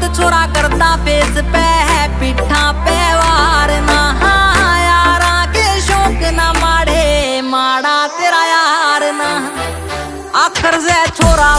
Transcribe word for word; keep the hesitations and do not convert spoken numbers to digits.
छोरा करता फेस पे है पिठा पे वार ना यारा के शौक ना माड़े माड़ा तेरा यार ना आखर से छोरा